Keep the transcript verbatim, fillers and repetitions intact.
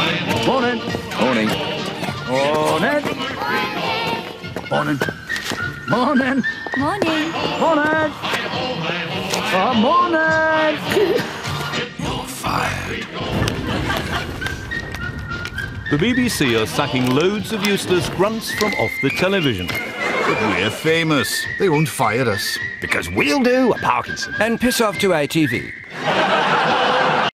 Morning. Morning. Morning. Morning. Morning. Morning. Morning. Oh, morning. You're fired. The B B C are sacking loads of useless grunts from off the television. But we're famous. They won't fire us. Because we'll do a Parkinson. And piss off to A T V.